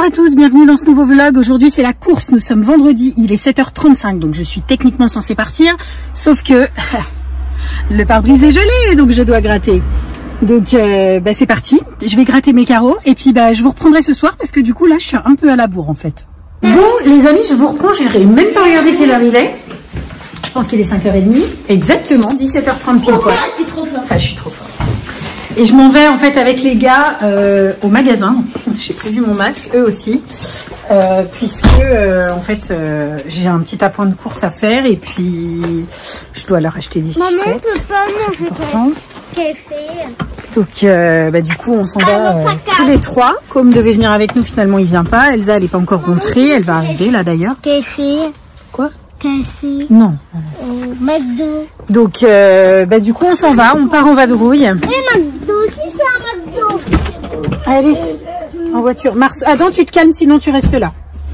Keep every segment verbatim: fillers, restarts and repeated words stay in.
à tous, bienvenue dans ce nouveau vlog. Aujourd'hui c'est la course, nous sommes vendredi, il est sept heures trente-cinq, donc je suis techniquement censée partir, sauf que le pare-brise est gelé, donc je dois gratter. Donc euh, bah, c'est parti, je vais gratter mes carreaux et puis bah, je vous reprendrai ce soir parce que du coup là je suis un peu à la bourre en fait. Bon les amis, je vous reprends, je n'ai même pas regardé quelle heure il est. Je pense qu'il est cinq heures trente, exactement, dix-sept heures trente pile poil. Ah, je suis trop forte. Et je m'en vais en fait avec les gars euh, au magasin. J'ai prévu mon masque, eux aussi, euh, puisque euh, en fait euh, j'ai un petit appoint de course à faire et puis je dois leur acheter des sucettes. Maman, peut pas manger café. Donc euh, bah, du coup on s'en va euh, tous les trois. Com devait venir avec nous, finalement il vient pas. Elsa elle est pas encore rentrée, elle va arriver là d'ailleurs. Café. Quoi? Café. Non. Au McDo. Donc euh, bah, du coup on s'en va, on part en vadrouille. Et McDo aussi c'est un McDo. Allez, en voiture. Mars, Adam tu te calmes sinon tu restes là.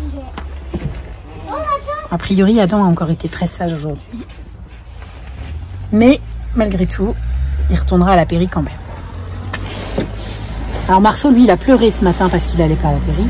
A priori Adam a encore été très sage aujourd'hui. Mais malgré tout, il retournera à la Péri quand même. Alors Marceau lui il a pleuré ce matin parce qu'il allait pas à la Péri.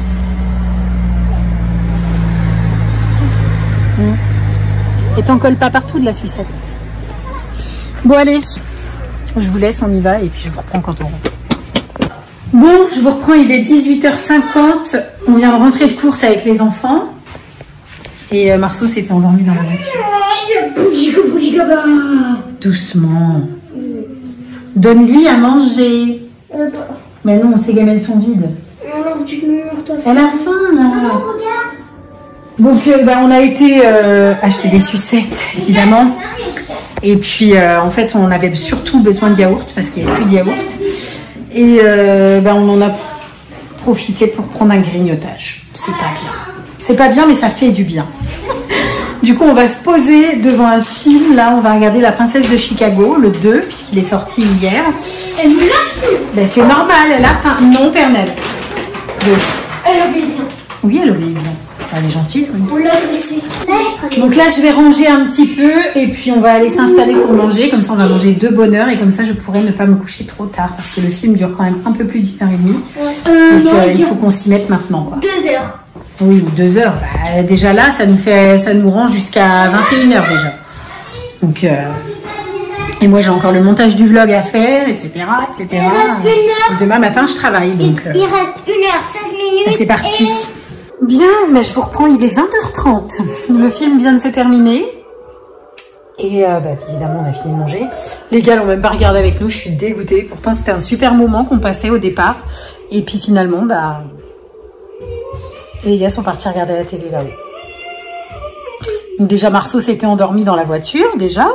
Mmh. Et t'en colles pas partout de la sucette. Bon allez, je vous laisse, on y va et puis je vous reprends quand on rentre. Bon, je vous reprends, il est dix-huit heures cinquante. On vient de rentrer de course avec les enfants. Et euh, Marceau s'était endormi dans la voiture. Doucement. Donne-lui à manger. Mais non, ces gamelles sont vides. Elle a faim là. Donc euh, bah, on a été euh, acheter des sucettes évidemment et puis euh, en fait on avait surtout besoin de yaourt parce qu'il n'y avait plus de yaourt et euh, bah, on en a profité pour prendre un grignotage. C'est pas bien, c'est pas bien mais ça fait du bien. Du coup on va se poser devant un film, là on va regarder La Princesse de Chicago, le deux puisqu'il est sorti hier. Elle me lâche plus. Ben, c'est normal, elle a faim. Non Pernelle. Donc, elle obéit bien. Oui elle obéit bien. Elle est gentille. Oui. On l'a dressée. Donc là, je vais ranger un petit peu et puis on va aller s'installer pour manger. Comme ça, on va manger de bonne heure et comme ça, je pourrai ne pas me coucher trop tard parce que le film dure quand même un peu plus d'une heure et demie. Euh, Donc non, euh, il faut qu'on s'y mette maintenant, quoi. Deux heures. Oui, ou deux heures. Bah, déjà là, ça nous fait, ça nous rend jusqu'à vingt et une heures déjà. Donc euh, et moi, j'ai encore le montage du vlog à faire, et cetera, et cetera. Et demain matin, je travaille. Donc euh, il reste une heure, seize minutes. C'est parti. Et... Bien, mais je vous reprends, il est vingt heures trente. Le film vient de se terminer. Et euh, bah, évidemment, on a fini de manger. Les gars l'ont même pas regardé avec nous, je suis dégoûtée. Pourtant, c'était un super moment qu'on passait au départ. Et puis finalement, bah, les gars sont partis regarder la télé là-haut. Donc déjà, Marceau s'était endormi dans la voiture, déjà.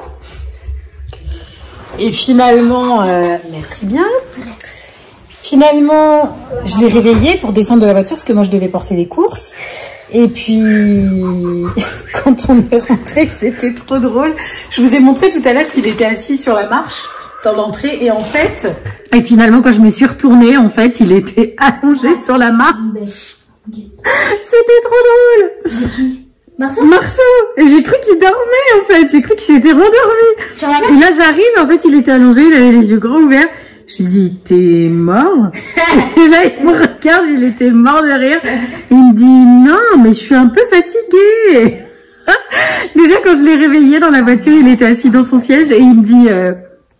Et finalement, euh, merci bien. Finalement, je l'ai réveillé pour descendre de la voiture parce que moi je devais porter les courses. Et puis, quand on est rentré, c'était trop drôle. Je vous ai montré tout à l'heure qu'il était assis sur la marche dans l'entrée. Et en fait, et finalement quand je me suis retournée, en fait, il était allongé sur la marche. C'était trop drôle. Marceau. Marceau. Et j'ai cru qu'il dormait en fait. J'ai cru qu'il s'était rendormi. Sur la marche. Et là j'arrive, en fait, il était allongé, il avait les yeux grands ouverts. Je lui dis, t'es mort? Et là, il me regarde, il était mort de rire. Il me dit, non, mais je suis un peu fatiguée. Déjà, quand je l'ai réveillé dans la voiture, il était assis dans son siège et il me dit, euh,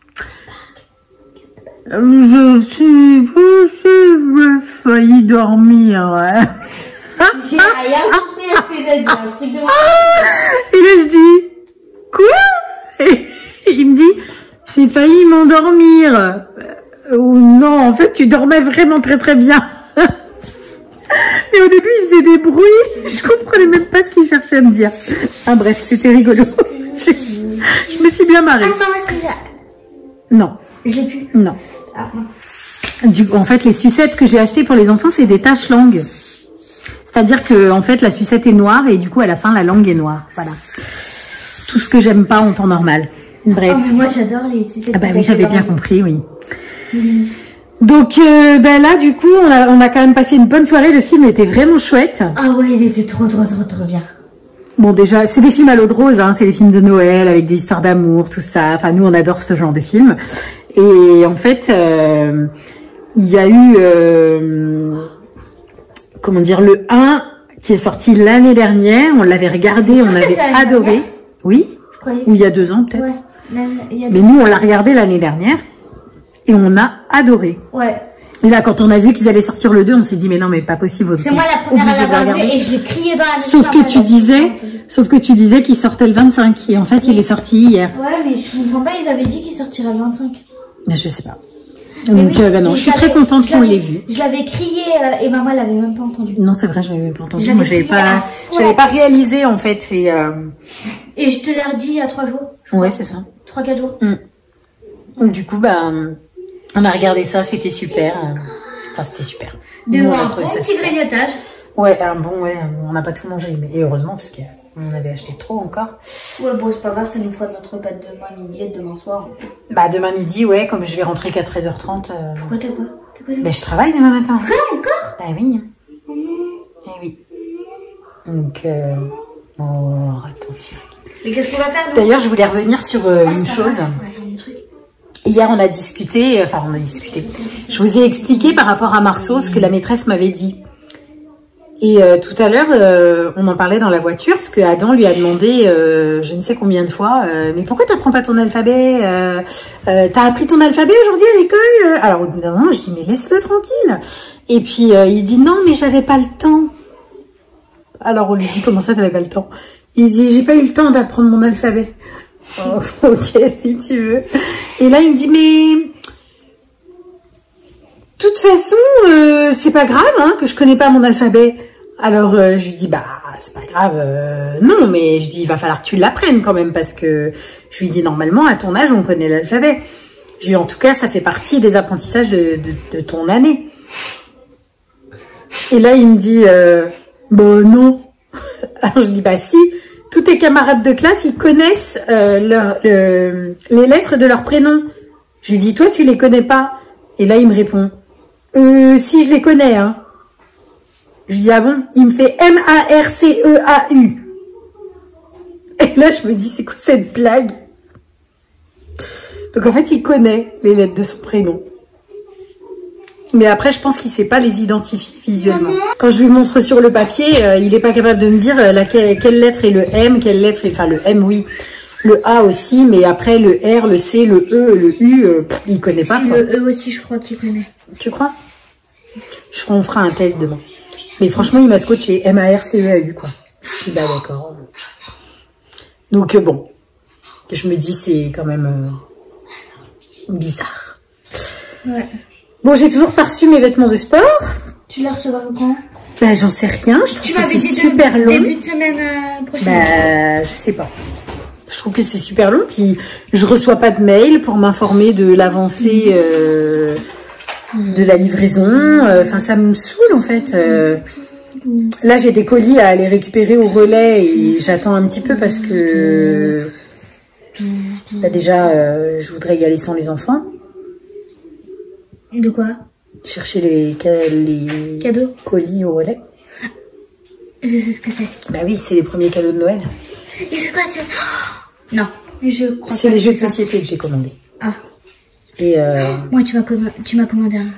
je suis, je suis failli dormir. J'ai rien compris à ce que t'as dit, un truc de... Et là, je dis, quoi? Et il me dit, j'ai failli m'endormir. Oh non, en fait, tu dormais vraiment très très bien. Et au début, il faisait des bruits. Je comprenais même pas ce qu'il cherchait à me dire. Ah bref, c'était rigolo. Je, je me suis bien marrée. Attends, est-ce que ça... Non. Je l'ai plus. Non. Ah, Du, en fait, les sucettes que j'ai achetées pour les enfants, c'est des taches langues. C'est-à-dire que, en fait, la sucette est noire et du coup, à la fin, la langue est noire. Voilà. Tout ce que j'aime pas en temps normal. Bref. Oh, moi, j'adore les sucettes. Ah bah oui, j'avais bien compris, oui. Mmh. Donc, euh, ben là, du coup, on a, on a quand même passé une bonne soirée. Le film était vraiment chouette. Ah ouais, il était trop, trop, trop, trop bien. Bon, déjà, c'est des films à l'eau de rose, hein. C'est des films de Noël avec des histoires d'amour, tout ça. Enfin, nous, on adore ce genre de films. Et en fait, euh, il y a eu... Euh, comment dire, le un qui est sorti l'année dernière. On l'avait regardé, on avait adoré. Oui. Je croyais. Ou il y a deux ans peut-être. Ouais. Là, il y a... Mais nous, on l'a regardé l'année dernière et on a adoré. Ouais. Et là, quand on a vu qu'ils allaient sortir le deux, on s'est dit, mais non, mais pas possible. C'est moi la première à l'avoir vu et je l'ai crié dans la maison. Sauf que tu disais, sauf que tu disais qu'il sortait le vingt-cinq et en fait, il est sorti hier. Ouais, mais je comprends pas, ils avaient dit qu'il sortirait le vingt-cinq. Je sais pas. Donc, oui, euh, bah non, je suis très contente qu'on l'ait vu. Je l'avais crié euh, et maman l'avait même pas entendu. Non, c'est vrai, je l'avais même pas entendu. Moi, j'avais pas, j'avais pas réalisé, en fait, et euh... Et je te l'ai redit il y a trois jours. Ouais, c'est ça. Trois, quatre jours. Mm. Donc, du coup, bah, on a regardé ça, c'était super. Enfin, c'était super. De un bon petit grignotage. Ouais, un bon, ouais, on n'a pas tout mangé, mais et heureusement, parce qu'on avait acheté trop encore. Ouais, bon, c'est pas grave, ça nous fera notre repas de demain midi et de demain soir. Bah, demain midi, ouais, comme je vais rentrer qu'à treize heures trente. Euh... Pourquoi t'as quoi, quoi Bah, je travaille demain matin. Ah, encore? Bah oui. Mmh. Eh oui. Donc, euh... oh, attention. Mais qu'est-ce qu'on va faire? D'ailleurs, je voulais revenir sur euh, ah, une chose. Truc. Hier, on a discuté, enfin, on a discuté. Je vous ai expliqué par rapport à Marceau ce que la maîtresse m'avait dit. Et euh, tout à l'heure, euh, on en parlait dans la voiture, parce que Adam lui a demandé, euh, je ne sais combien de fois, euh, mais pourquoi tu n'apprends pas ton alphabet euh, euh, T'as appris ton alphabet aujourd'hui à l'école? Alors, au bout d'un moment, je dis, mais laisse-le tranquille. Et puis, euh, il dit, non, mais j'avais pas le temps. Alors, on lui dit, comment ça, t'avais pas le temps? Il dit, j'ai pas eu le temps d'apprendre mon alphabet. Oh, ok, si tu veux. Et là, il me dit, mais... De toute façon, euh, c'est pas grave hein, que je connais pas mon alphabet. Alors, euh, je lui dis, bah, c'est pas grave, euh, non, mais je dis, il va falloir que tu l'apprennes quand même, parce que je lui dis, normalement, à ton âge, on connaît l'alphabet. Je lui dis, en tout cas, ça fait partie des apprentissages de, de, de ton année. Et là, il me dit, euh, bon, non. Alors, je dis, bah, si, tous tes camarades de classe, ils connaissent euh, leur, le, les lettres de leur prénom. Je lui dis, toi, tu les connais pas. Et là, il me répond, euh, si, je les connais, hein. Je dis, ah bon? Il me fait M A R C E A U. Et là, je me dis, c'est quoi cette blague? Donc, en fait, il connaît les lettres de son prénom. Mais après, je pense qu'il sait pas les identifier visuellement. Quand je lui montre sur le papier, euh, il est pas capable de me dire euh, laquelle, quelle lettre est le M, quelle lettre est... Enfin, le M, oui. Le A aussi, mais après, le R, le C, le E, le U, euh, pff, il connaît pas. Si, quoi. le E aussi, je crois qu'il connaît. Tu crois? Je, on fera un test demain. Mais franchement, il m'a scotché. M A R C E A U, quoi. Je suis là, d'accord. Donc, euh, bon. Je me dis, c'est quand même euh, bizarre. Ouais. Bon, j'ai toujours pas reçu mes vêtements de sport. Tu les recevras quand? Bah, j'en sais rien. Je trouve tu que c'est dit super de, long. Début de semaine euh, prochaine. Bah, je sais pas. Je trouve que c'est super long. Puis, je reçois pas de mail pour m'informer de l'avancée euh, de la livraison. Enfin, euh, ça me saoule, en fait. Euh, là, j'ai des colis à aller récupérer au relais et j'attends un petit peu parce que... Bah, déjà, euh, je voudrais y aller sans les enfants. De quoi? Chercher les, les cadeaux, colis au relais. Je sais ce que c'est. Bah oui, c'est les premiers cadeaux de Noël. Et c'est quoi? C'est... Non, je crois c'est les jeux de société que j'ai commandés. Ah. Et euh... moi, tu m'as comm... tu m'as commandé un.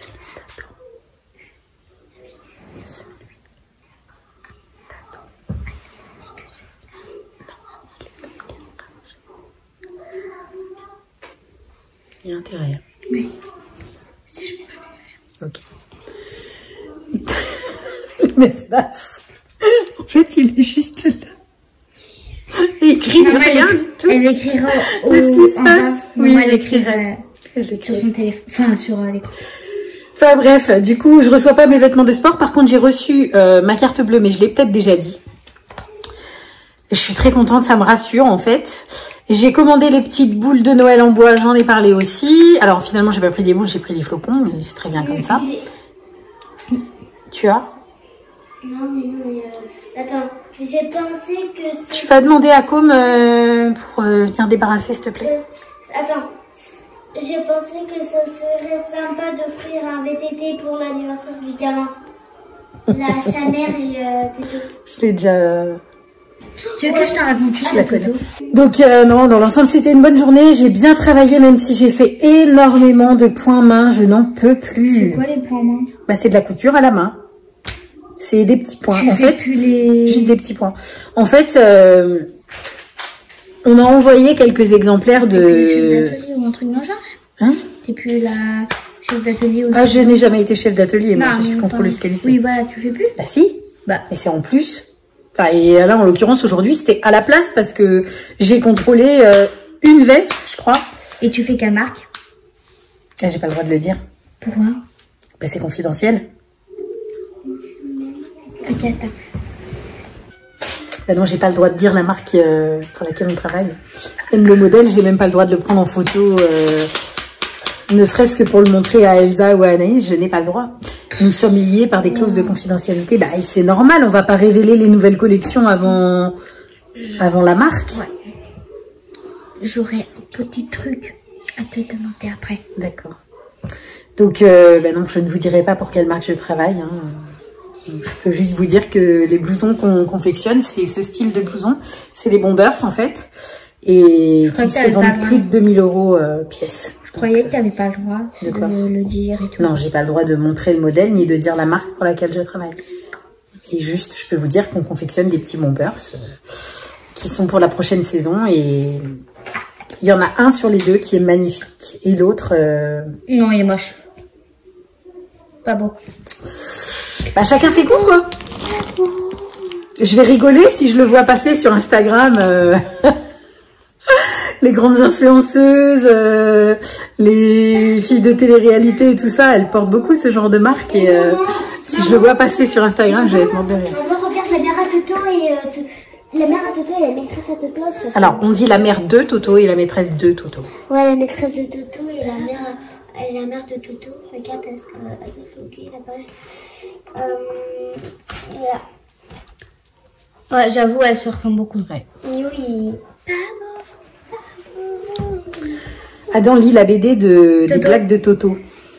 Il y a intérêt. Oui. Si je peux, je vais le faire. Ok. L'espace. En fait, il est juste là. Il écrit Maman, rien elle, du tout. Elle écrira au... Qu'est-ce qui se passe? Oui, elle écrirait sur son téléphone. Enfin, sur euh, l'écran. Enfin bref, du coup, je reçois pas mes vêtements de sport. Par contre, j'ai reçu euh, ma carte bleue, mais je l'ai peut-être déjà dit. Je suis très contente, ça me rassure en fait. J'ai commandé les petites boules de Noël en bois, j'en ai parlé aussi. Alors finalement, j'ai pas pris des boules, j'ai pris des flocons, mais c'est très bien comme ça. Tu as? Non, mais non, mais euh, attends, j'ai pensé que... Tu vas demander à Com euh, pour euh, venir débarrasser, s'il te plaît. Euh, attends, j'ai pensé que ça serait sympa d'offrir un V T T pour l'anniversaire du gamin. La, sa mère et euh, Této. Je l'ai déjà... Euh... Tu veux que je t'en raconte plus, la photo? Donc euh, non, dans l'ensemble c'était une bonne journée. J'ai bien travaillé, même si j'ai fait énormément de points main. Je n'en peux plus. C'est quoi les points main? Bah c'est de la couture à la main. C'est des petits points. Tu en fais fait, plus les... juste des petits points. En fait, euh, on a envoyé quelques exemplaires de... T'es plus chef d'atelier ou un truc dans le genre? Hein? T'es plus la chef d'atelier ou... Ah, je n'ai jamais été chef d'atelier, moi, je suis mais contrôleuse enfin, qualité. Oui, voilà, tu fais plus. Bah si, Bah, mais c'est en plus. Enfin, et là, en l'occurrence, aujourd'hui, c'était à la place parce que j'ai contrôlé euh, une veste, je crois. et tu fais quelle marque? Ah, j'ai pas le droit de le dire. Pourquoi? Bah, c'est confidentiel. Ok, attends. Bah non, j'ai pas le droit de dire la marque euh, pour laquelle on travaille. Même le modèle, j'ai même pas le droit de le prendre en photo, euh, ne serait-ce que pour le montrer à Elsa ou à Anaïs, je n'ai pas le droit. Nous sommes liés par des clauses de confidentialité. Bah, c'est normal, on va pas révéler les nouvelles collections avant, avant la marque. Ouais. J'aurais un petit truc à te demander après. D'accord. Donc, euh, bah non, je ne vous dirai pas pour quelle marque je travaille. Hein. Je peux juste vous dire que les blousons qu'on confectionne, c'est ce style de blouson. C'est des bombers, en fait. Et qui se vendent plus de deux mille euros euh, pièce. Je croyais que tu n'avais pas le droit De de, quoi le dire et tout. Non, j'ai pas le droit de montrer le modèle ni de dire la marque pour laquelle je travaille. Et juste, je peux vous dire qu'on confectionne des petits bombers euh, qui sont pour la prochaine saison. Et il y en a un sur les deux qui est magnifique. Et l'autre... Euh... Non, il est moche. Pas beau. Bah, chacun ses goûts, quoi. Je vais rigoler si je le vois passer sur Instagram. Euh... les grandes influenceuses, euh, les filles de télé-réalité et tout ça, elles portent beaucoup ce genre de marque. Et euh, si je le vois passer sur Instagram, je vais être mort de rire. Maman, regarde la mère à Toto et... Euh, la mère à Toto et la maîtresse à Toto. Alors, on dit la mère de Toto et la maîtresse de Toto. Ouais, la maîtresse de Toto et la mère... Et la mère de Toto. Regarde, elle se fait la page. Euh, voilà. Ouais, j'avoue, elle se ressemble beaucoup. Ouais. Oui. Adam lit la B D de, des blagues de Toto.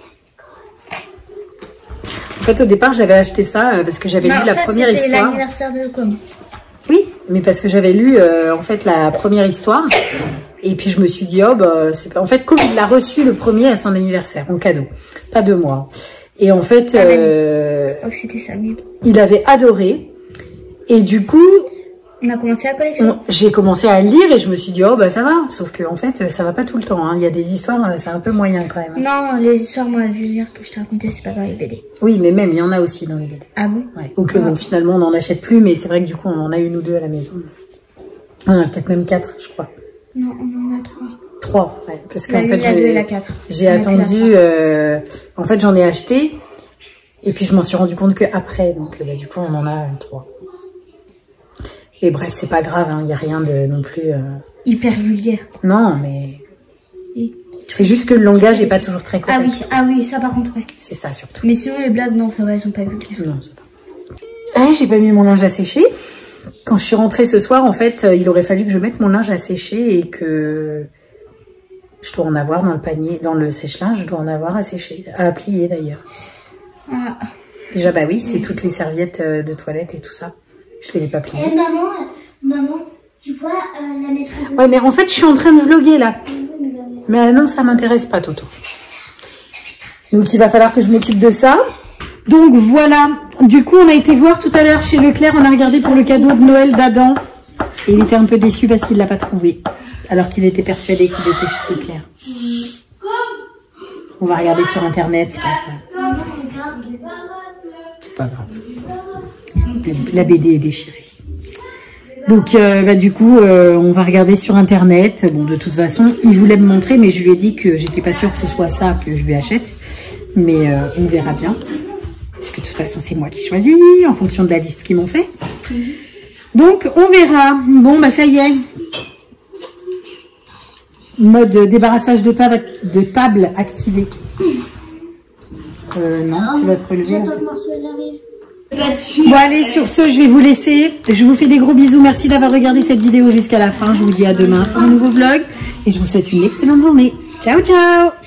En fait, au départ, j'avais acheté ça parce que j'avais lu la ça, première histoire. C'était l'anniversaire de Com. Oui, mais parce que j'avais lu euh, en fait la première histoire. Et puis je me suis dit, oh bah, c'est pas... En fait, comme il l'a reçu le premier à son anniversaire, en cadeau. Pas de moi. Et en fait, euh, je crois que c'était ça, mieux. Il avait adoré. Et du coup... On a commencé la collection. J'ai commencé à lire et je me suis dit, oh bah ça va. Sauf que en fait, ça va pas tout le temps. Hein. Il y a des histoires, c'est un peu moyen quand même. Non, les histoires, moi, je veux dire que je t'ai raconté, c'est pas dans les B D. Oui, mais même, il y en a aussi dans les B D. Ah bon? Ouais. Ou que ah. bon, finalement, on n'en achète plus, mais c'est vrai que du coup, on en a une ou deux à la maison. On en a peut-être même quatre, je crois. Non, on en a trois. Trois, ouais. Parce qu'en fait, j'ai attendu... Euh, en fait, j'en ai acheté. Et puis, je m'en suis rendu compte qu'après. Donc, bah, du coup, on en a euh, trois. Et bref, c'est pas grave, il hein, n'y a rien de non plus... Euh... Hyper vulgaire. Non, mais... C'est juste que le langage n'est pas toujours très correct. Ah oui, ah oui, ça par contre, ouais. C'est ça surtout. Mais sinon, les blagues, non, ça va, elles sont pas vulgaires. Non, c'est pas... Ah, j'ai pas mis mon linge à sécher. Quand je suis rentrée ce soir, en fait, il aurait fallu que je mette mon linge à sécher et que... Je dois en avoir dans le panier, dans le sèche-linge, je dois en avoir à sécher, à plier d'ailleurs. Ah. Déjà, bah oui, c'est toutes les serviettes de toilette et tout ça. Je les ai pas pliées. Eh, maman, maman, tu vois euh, la maîtresse de... Ouais, mais en fait, je suis en train de vlogger là. Mais non, ça m'intéresse pas, Toto. Donc, il va falloir que je m'occupe de ça. Donc, voilà. Du coup, on a été voir tout à l'heure chez Leclerc. On a regardé pour le cadeau de Noël d'Adam. Et il était un peu déçu parce qu'il l'a pas trouvé. Alors qu'il était persuadé qu'il était chez Leclerc. On va regarder sur Internet. C'est pas grave. La B D est déchirée. Donc, euh, bah, du coup, euh, on va regarder sur Internet. Bon, de toute façon, il voulait me montrer, mais je lui ai dit que j'étais pas sûre que ce soit ça que je lui achète. Mais euh, on verra bien. Parce que de toute façon, c'est moi qui choisis, en fonction de la liste qu'ils m'ont fait. Donc, on verra. Bon, bah ça y est. Mode débarrassage de, ta de table activé. Euh, non, tu vas te relever. Bon allez, sur ce, je vais vous laisser. Je vous fais des gros bisous. Merci d'avoir regardé cette vidéo jusqu'à la fin. Je vous dis à demain pour un nouveau vlog. Et je vous souhaite une excellente journée. Ciao, ciao!